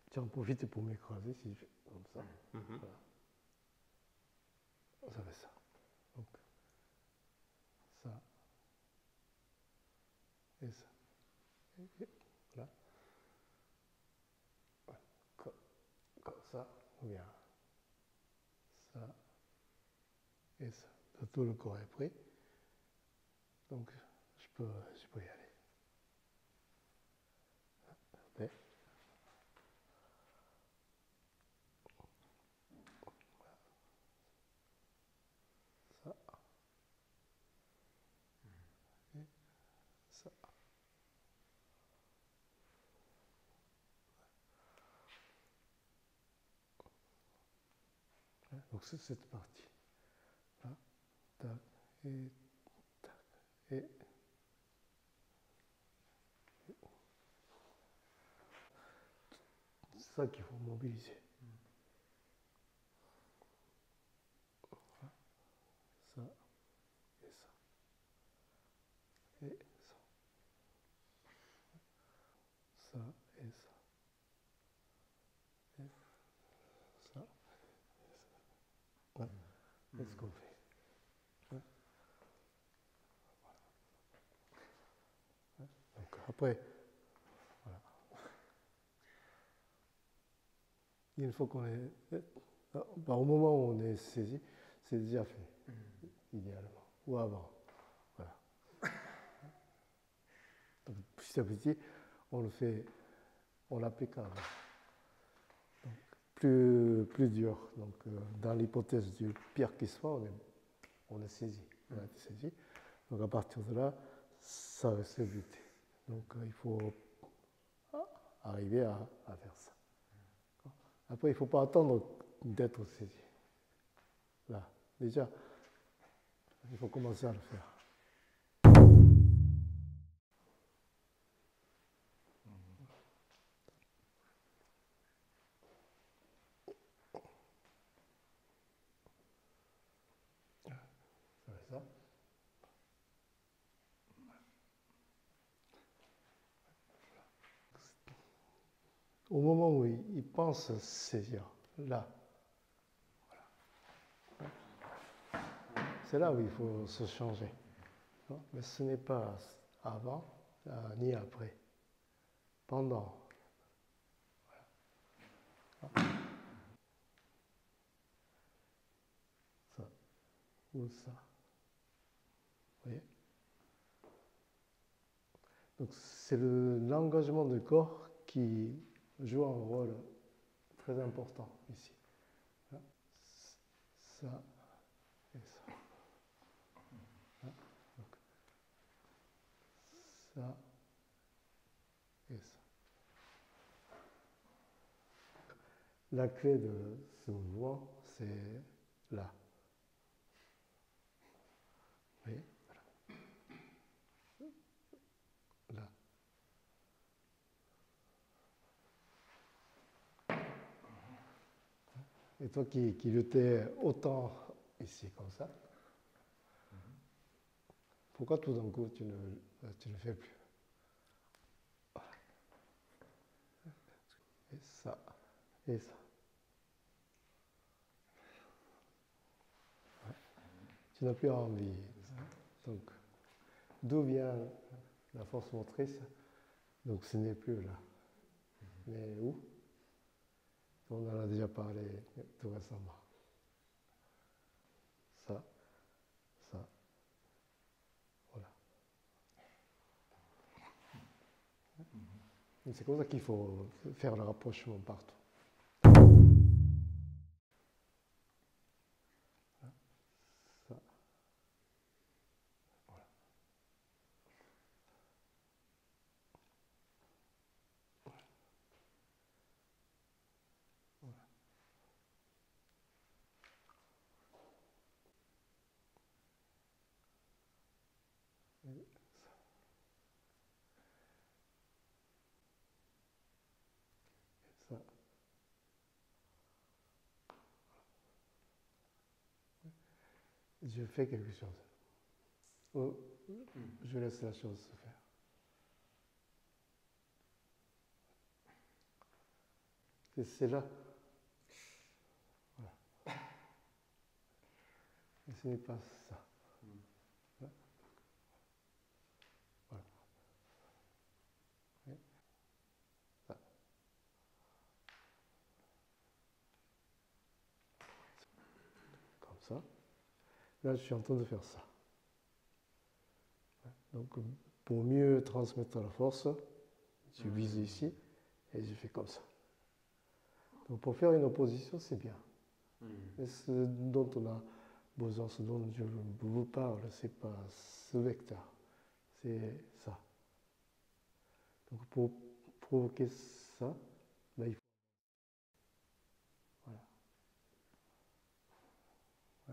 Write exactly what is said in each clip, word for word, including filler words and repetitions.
J'en profite pour m'écraser si je fais comme ça. Mm-hmm. Voilà. Ça fait ça. Donc, ça. Et ça. Et, et, voilà. Comme, comme ça, ou bien ça et ça. Tout le corps est prêt. Donc, je peux, je peux y aller. Okay. Ça. Et ça. Donc, c'est cette partie. Là, tac, et tac, et. C'est ça qu'il faut mobiliser. Voilà. Ça et ça. Et ça. Ça et ça. Et ça. Et ça. Voilà. C'est ce qu'on fait. Voilà. Donc après, voilà. Une fois qu'on est. Bah, au moment où on est saisi, c'est déjà fait, mmh. idéalement. Ou avant. Voilà. Donc, petit à petit, on le fait, on l'applique avant. Donc, plus, plus dur. Donc, euh, dans l'hypothèse du pire qui soit, on est, on est saisi. On a été saisi. Donc, à partir de là, ça va se buter. Donc, euh, il faut arriver à, à faire ça. Après, il ne faut pas attendre d'être saisi. Là, déjà, il faut commencer à le faire. Ça fait ça. Au moment où il pense saisir, là, voilà. C'est là où il faut se changer. Mais ce n'est pas avant ni après. Pendant. Voilà. Ça. Ou ça. Vous voyez? Donc c'est l'engagement du corps qui joue un rôle très important ici. Ça et ça. Donc, ça et ça. La clé de ce mouvement, c'est là. Vous voyez? Là. Et toi qui, qui luttais autant ici, comme ça, pourquoi tout d'un coup tu ne, tu ne fais plus? Et ça, et ça. Ouais. Tu n'as plus envie. Donc, d'où vient la force motrice? Donc, ce n'est plus là. Mais où? On en a déjà parlé tout récemment. Ça, ça, voilà. C'est comme ça qu'il faut faire le rapprochement partout. Ça, voilà. Voilà. Et ça. Et ça. Je fais quelque chose. Ou je laisse la chose se faire. que c'est là. Voilà. Et ce n'est pas ça. Voilà. Voilà. Et ça. Comme ça. Là, je suis en train de faire ça. Donc, pour mieux transmettre la force, je vise ici et je fais comme ça. Donc, pour faire une opposition, c'est bien. Mais ce dont on a besoin, ce dont je vous parle, ce n'est pas ce vecteur, c'est ça. Donc, pour provoquer ça, ben, il faut. Voilà. Ouais.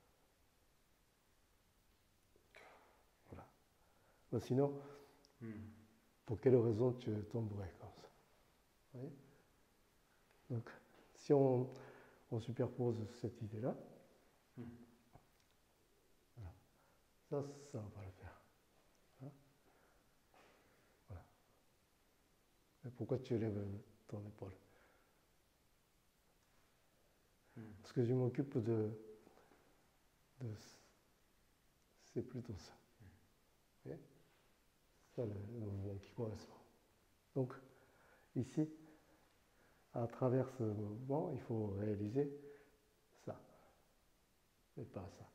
Voilà. Ben, sinon, hmm. pour quelle raison tu tomberais comme ça? Vous voyez? Donc, si on, on superpose cette idée-là, hmm. voilà. Ça, ça va pas le faire. Hein? Voilà. Et pourquoi tu lèves ton épaule? hmm. Parce que je m'occupe de, de... C'est plutôt ça. Hmm. Vous voyez? Ça, le, le mouvement qui correspond. Donc, ici, à travers ce mouvement, il faut réaliser ça, mais pas ça.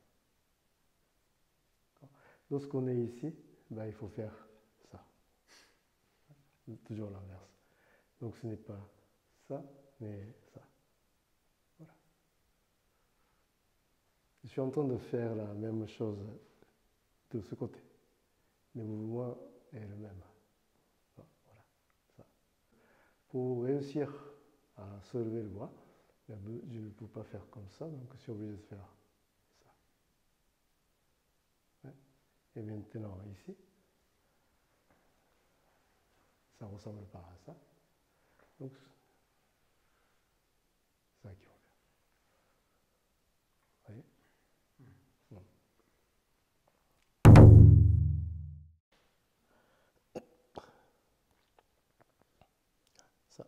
Lorsqu'on est ici, ben, il faut faire ça. Toujours l'inverse. Donc ce n'est pas ça, mais ça. Voilà. Je suis en train de faire la même chose de ce côté. Le mouvement est le même. Voilà. Ça. Pour réussir à soulever le bras, je ne peux pas faire comme ça, donc je suis obligé de faire ça. Ouais. Et maintenant, ici, ça ne ressemble pas à ça. Donc, c'est ça qu'il faut faire. Vous voyez? Bon. Ça.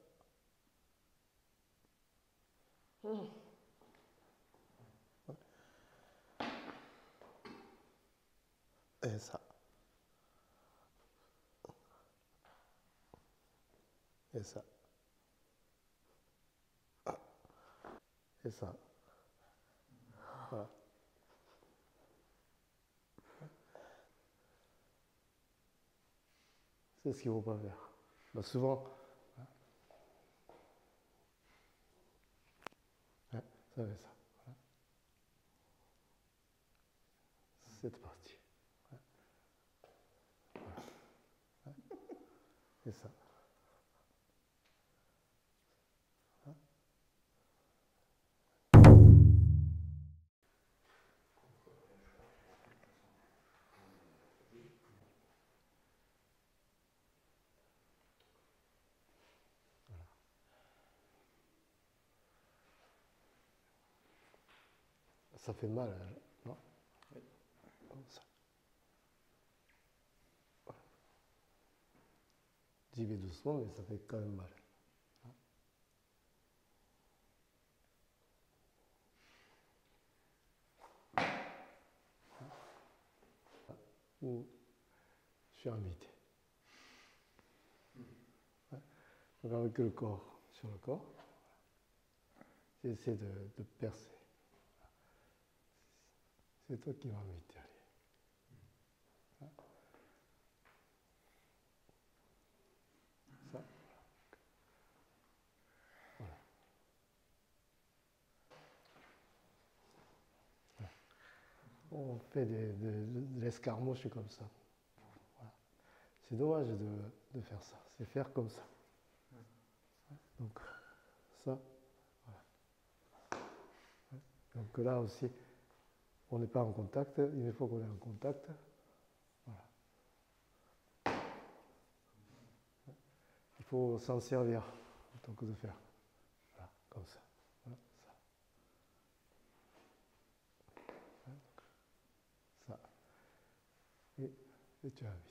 Et ça. Et ça. Et ça. Voilà. C'est ce qu'il ne faut pas faire. Ben souvent, hein, ça fait ça. Voilà. Cette partie. Voilà. Et ça. Ça fait mal, non? Oui. Comme ça. Voilà. J'y vais doucement, mais ça fait quand même mal. Ou je suis invité. Ouais. Donc avec le corps sur le corps, j'essaie de, de percer. C'est toi qui m'invites, allez. Ça. Voilà. Voilà. On fait des, de, de l'escarmouche comme ça. Voilà. C'est dommage de, de faire ça. C'est faire comme ça. Donc, ça. Voilà. Donc là aussi, on n'est pas en contact. Il faut qu'on ait en contact. Voilà. Il faut s'en servir plutôt que de faire. Voilà, comme ça. Voilà, ça. Voilà, ça. Et, et tu invites.